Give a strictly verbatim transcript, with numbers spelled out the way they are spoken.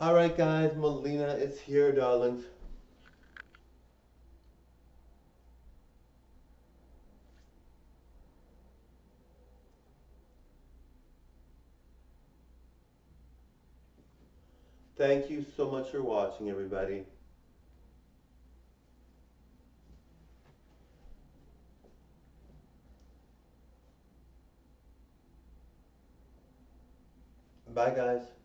Alright guys, Melina is here, darlings. Thank you so much for watching, everybody. Bye guys.